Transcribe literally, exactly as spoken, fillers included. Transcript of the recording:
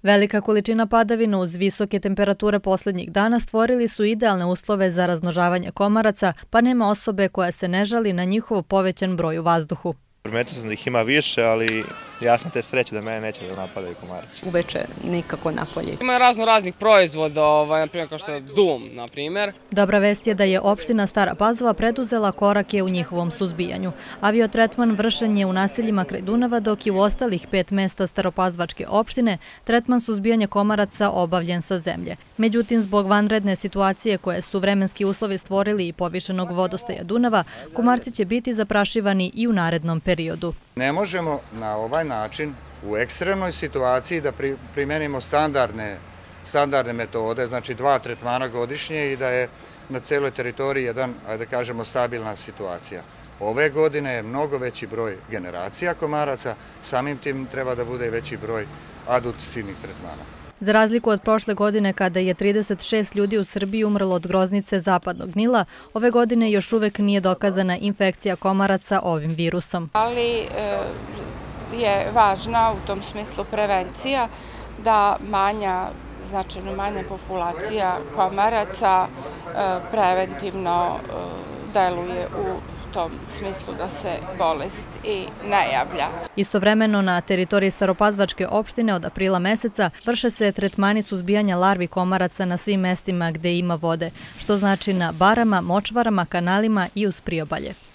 Velika količina padavina uz visoke temperature posljednjih dana stvorili su idealne uslove za razmnožavanje komaraca, pa nema osobe koja se ne žali na njihov povećan broj u vazduhu. Primetio sam da ih ima više, ali ja sam te sreće da mene neće da napadaju komarci. Uveče nikako napolje. Ima razno raznih proizvoda, ovaj, na primjer kao što je Dum, na primjer. Dobra vest je da je opština Stara Pazova preduzela korake u njihovom suzbijanju. Aviotretman vršen je u naseljima kraj Dunava, dok je u ostalih pet mesta Staropazvačke opštine tretman suzbijanja komaraca obavljen sa zemlje. Međutim, zbog vanredne situacije koje su vremenski uslovi stvorili i povišenog vodostaja Dunava, komarci će biti zaprašivani i u narednom periodu. Ne možemo na ovaj način u ekstremnoj situaciji da primenimo standardne, standardne metode, znači dva tretmana godišnje i da je na celoj teritoriji jedan, ajde da kažemo, stabilna situacija. Ove godine je mnogo veći broj generacija komaraca, samim tim treba da bude veći broj adultcidnih tretmana. Za razliku od prošle godine kada je trideset šest ljudi u Srbiji umrlo od groznice zapadnog Nila, ove godine još uvek nije dokazana infekcija komaraca ovim virusom. Ali je važna u tom smislu prevencija da manja, značajno manja populacija komaraca preventivno deluje u tom smislu da se bolest i ne javlja. Istovremeno na teritoriji Staropazvačke opštine od aprila meseca vrše se tretmani suzbijanja larvi komaraca na svim mestima gde ima vode, što znači na barama, močvarama, kanalima i uz priobalje.